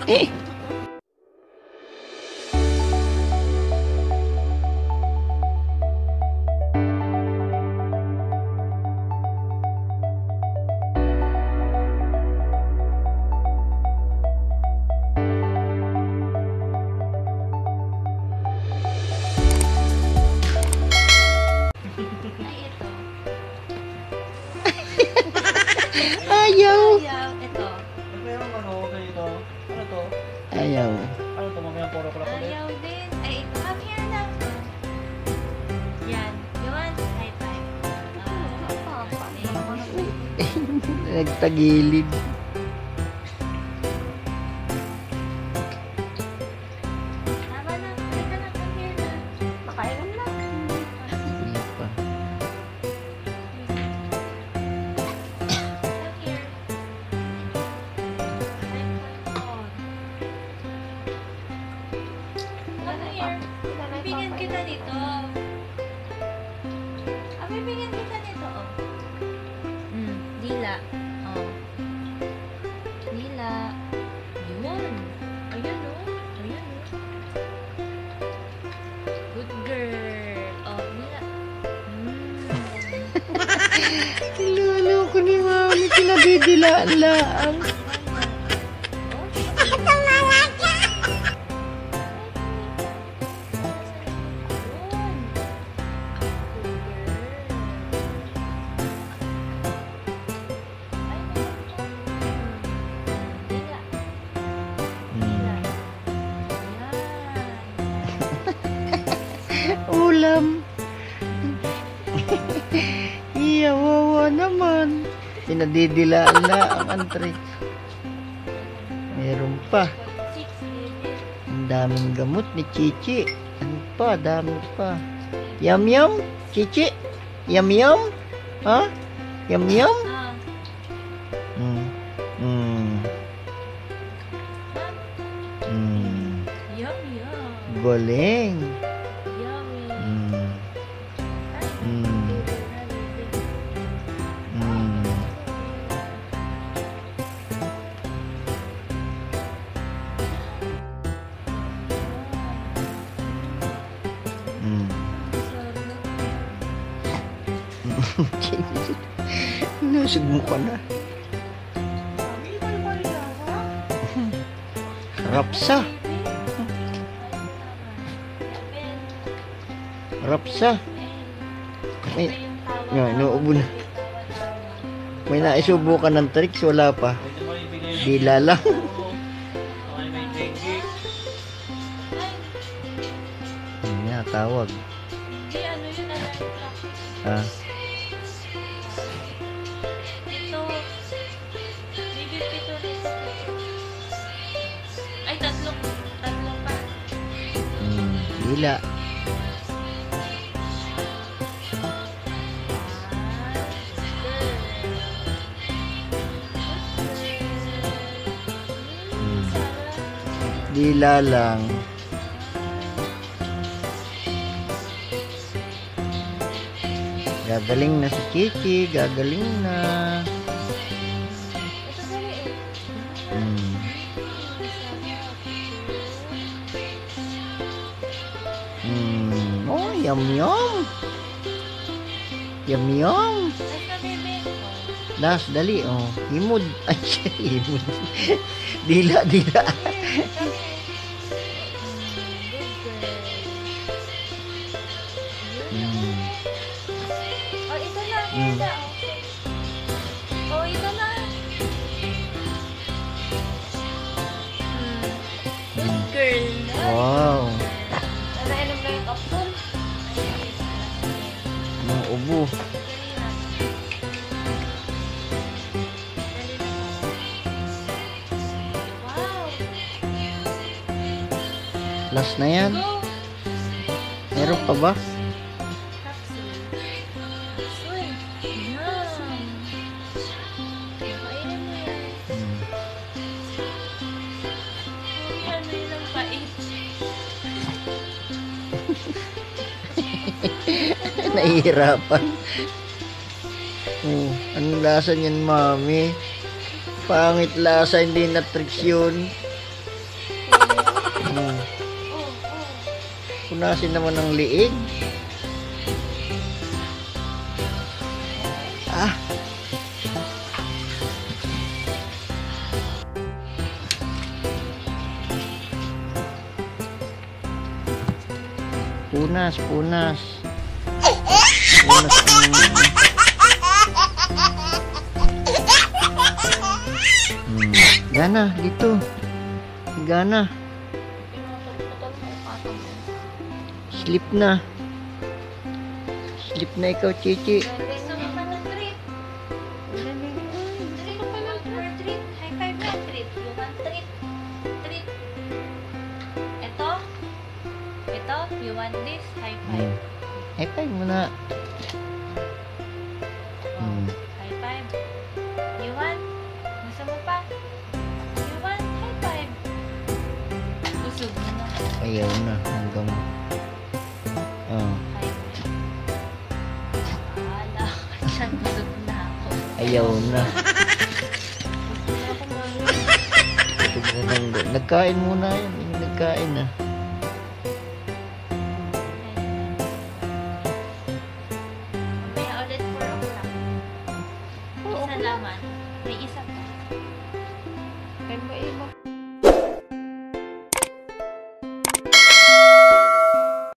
Ayaw. Ito. Meron ano dito? Ano to? Ayaw. Ano to? Mamaya 4 o'clock ulit. Ayaw din. Ay, come here na. Yan. You want high five? Nagtagilid. Tama na. Halika na. Come here na. Makainom na. Hindi pa. Come here. Come here. Bibigyan kita nito. Bibigyan kita nito, oh. Dila. Oh. Dila. Yun. Ayan, oh. Ayan, oh. Good girl. Oh, Dila. Lolo ko ni Mami. Kinadidilaan-laan. Ulam. Iya, wawa naman. Pinadidilaan-laan ang trick. Meron pa. Ang daming gamot ni Chichi. Ano pa? Dami pa. Yum yum? Chichi? Yum yum? Ha? Yum yum? Mm. Mm. Mm. Yum, yum. Galing. Yummy. Mm. Mm. Mm. Mm. Nasig mo ka na. Rapsa. Rapsa. May, inuubo na. May naisubo ka ng tricks, wala pa. Dila lang. Okay, may dengue. Yun nga, tawag. Hindi, ano yun, Ah, Ito. Maybe pito rin. Ay, tatlo pa. dila. Dila lang. Gagaling na si Chichi, gagaling na. Hmm. Oh, yum yum. Yum yum. Das, dali, oh. Himod. Ay, himod. Dila, dila. Oh, ito na, Hilda. Oh, ito na. Good girl. Wow. Nainom na yung kapsul. Ang ubo. Wow. Last na yan. Go. Meron pa ba? Nahihirapan. Oh, anong lasa niyan, Mami? Pangit lasa, hindi na tricks yun. Hmm. Oh, oh. Punasin naman ng liig. Ah. Punas, punas. Punas ang... Gana, dito. Gana. Pinutol-putol mo yung patong mo. Sleep na. Sleep na ikaw, Chichi. Gusto mo pa ng treat? Treat pa lang for treat. High five na treat. You want treat? Treat. Ito? Ito? You want this? High five. High five mo na. Oh, high five. You want? Gusto mo pa? You want? High five. Busog mo na. Ayaw na. Hanggang... Oh. High five. Wala. Diyan busog na ako. Ayaw na. Gusto na ako mami. Nagkain muna yun. Nagkain na.